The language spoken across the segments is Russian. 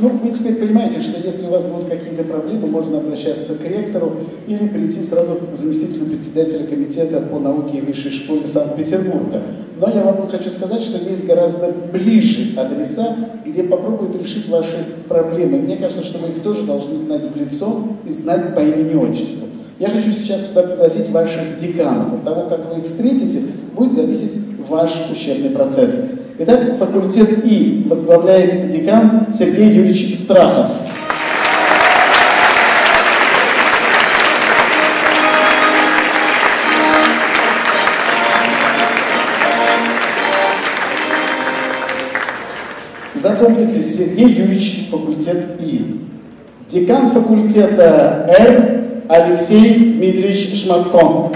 Ну, вы теперь понимаете, что если у вас будут какие-то проблемы, можно обращаться к ректору или прийти сразу к заместителю председателя комитета по науке и высшей школе Санкт-Петербурга. Но я вам хочу сказать, что есть гораздо ближе адреса, где попробуют решить ваши проблемы. Мне кажется, что вы их тоже должны знать в лицо и знать по имени-отчеству. Я хочу сейчас сюда пригласить ваших деканов. От того, как вы их встретите, будет зависеть ваш учебный процесс. Итак, факультет И возглавляет декан Сергей Юрьевич Страхов. Запомните, Сергей Юрьевич, факультет И. Декан факультета Р Алексей Дмитриевич Шматко.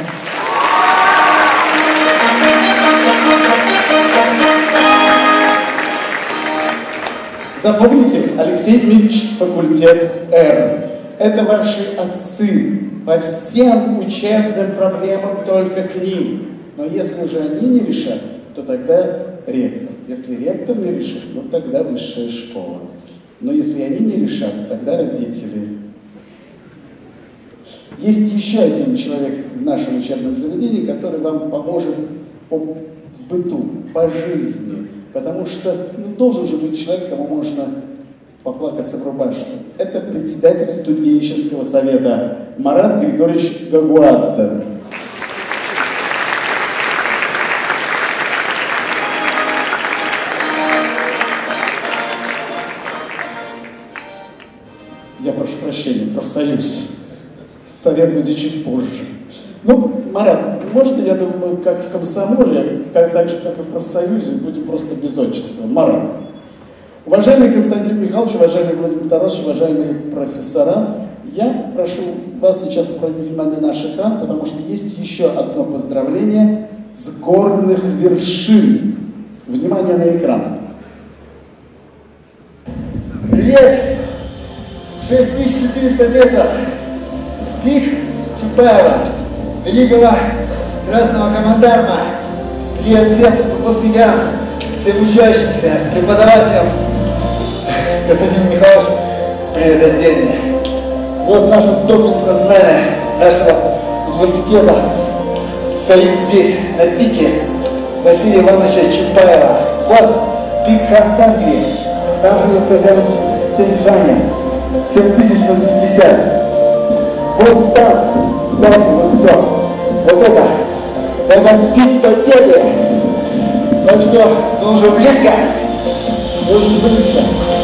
Запомните, Алексей Дмитриевич, факультет Р. Это ваши отцы. По всем учебным проблемам только к ним. Но если уже они не решат, то тогда ректор. Если ректор не решит, ну тогда высшая школа. Но если они не решат, тогда родители. Есть еще один человек в нашем учебном заведении, который вам поможет в быту, по жизни. Потому что должен же быть человек, кому можно поплакаться в рубашку. Это председатель студенческого совета Марат Григорьевич Гагуадзе. Я прошу прощения, профсоюз. Совет будет чуть позже. Ну, Марат, можно, я думаю, как в комсомоле, так же, как и в профсоюзе, будем просто без отчества. Марат. Уважаемый Константин Михайлович, уважаемый Владимир Тарасович, уважаемые профессора, я прошу вас сейчас обратить внимание на наш экран, потому что есть еще одно поздравление с горных вершин. Внимание на экран. Привет! 6400 метров. Пик Чапаева, великого красного командарма. Привет всем выпускникам, всем учащимся, преподавателям. Константин Михайлович, привет отдельный. Вот наше доблестное знамя нашего университета стоит здесь, на пике Василия Ивановича Чапаева. Вот пик Хантанги. Там живет хозяин Тяньшаня. 7050. Вот там, дальше, вот то. Вот это пик Победы. Так что мы уже близко. Очень близко.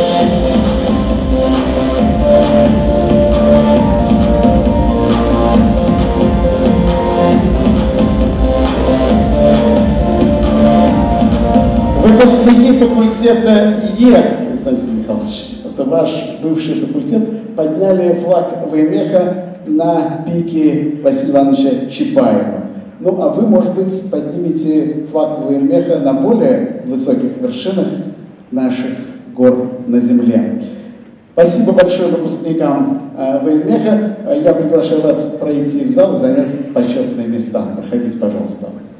Выпускники факультета Е, Константин Михайлович, это ваш бывший факультет, подняли флаг ВМЕХа на пике Василия Ивановича Чапаева. Ну, а вы, может быть, поднимете флаг ВМЕХа на более высоких вершинах наших гор на земле. Спасибо большое выпускникам ВМЕХа. Я приглашаю вас пройти в зал и занять почетные места. Проходите, пожалуйста.